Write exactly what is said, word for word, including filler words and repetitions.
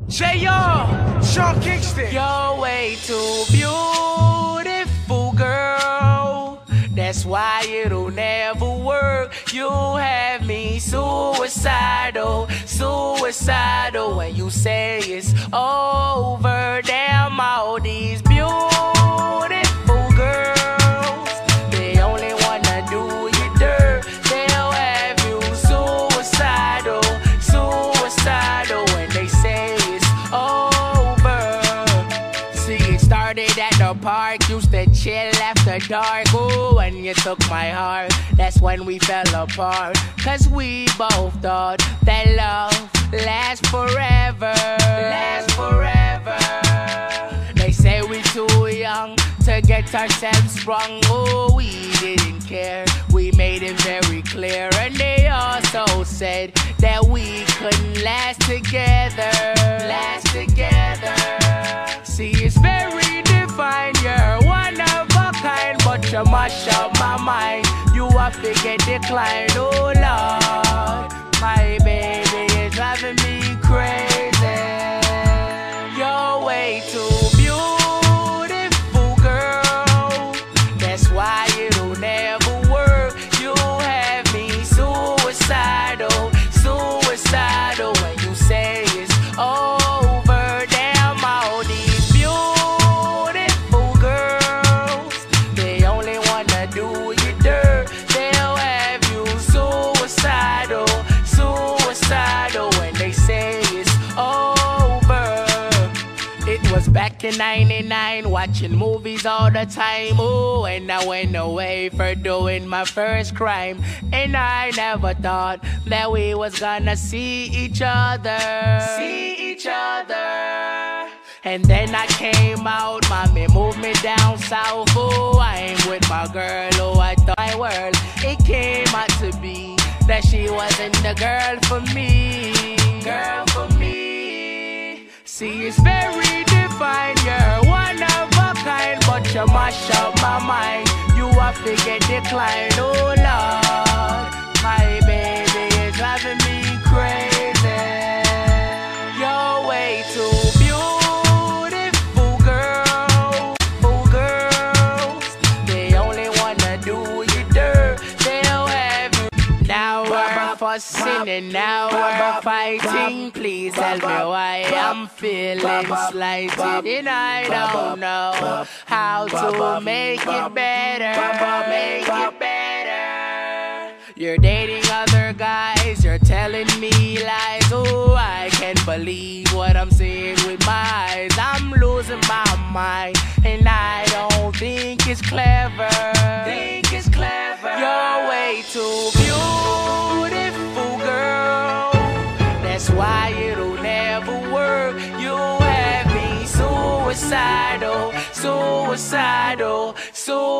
J R, Sean Kingston. You're way too beautiful, girl. That's why it'll never work. You have me suicidal, suicidal. When you say it's over, damn all these beautiful girls, they only wanna do you dirt. They'll have you suicidal, suicidal. When they say it's over. See, it started at the park, used to chill after dark. Ooh, when you took my heart, that's when we fell apart. Cause we both thought that love lasts forever, lasts forever. They say we too young to get ourselves sprung. Oh, we didn't care, we made it very clear. And they also said that we couldn't last together, last together. See, it's very divine, you're one of a kind, but you mash up my mind. You have to get declined, oh Lord. My baby is driving me crazy. You're way too beautiful, girl. That's why it'll never work. You have me suicidal, suicidal. When you say it's over, damn all these beautiful girls, they only wanna do you dirt. They'll have you suicidal, suicidal. When they say it's over. It was back in ninety-nine, watching movies all the time. Oh, and I went away for doing my first crime. And I never thought that we was gonna see each other, see each other. And then I came out, mommy moved me down south. Oh, I ain't with my girl, oh, I thought my world. It came out to be that she wasn't the girl for me, girl for me. See, it's very divine, you're one of a kind, but you mash up my mind. You have to get declined, oh Lord. My baby is driving me crazy. You're way too beautiful, girl. Oh, girls, they only wanna do you dirt. They'll have you. Now we're fussing and now we're fighting. Please tell me why I'm feeling slighted, and I don't know how to make it better, make it better. You're dating other guys, you're telling me lies. Oh, I can't believe what I'm seeing with my eyes. I'm losing my mind, and I don't think it's clever. Think it's clever. You're way too beautiful, girl. That's why it'll never work. You have me suicidal, suicidal, suicidal.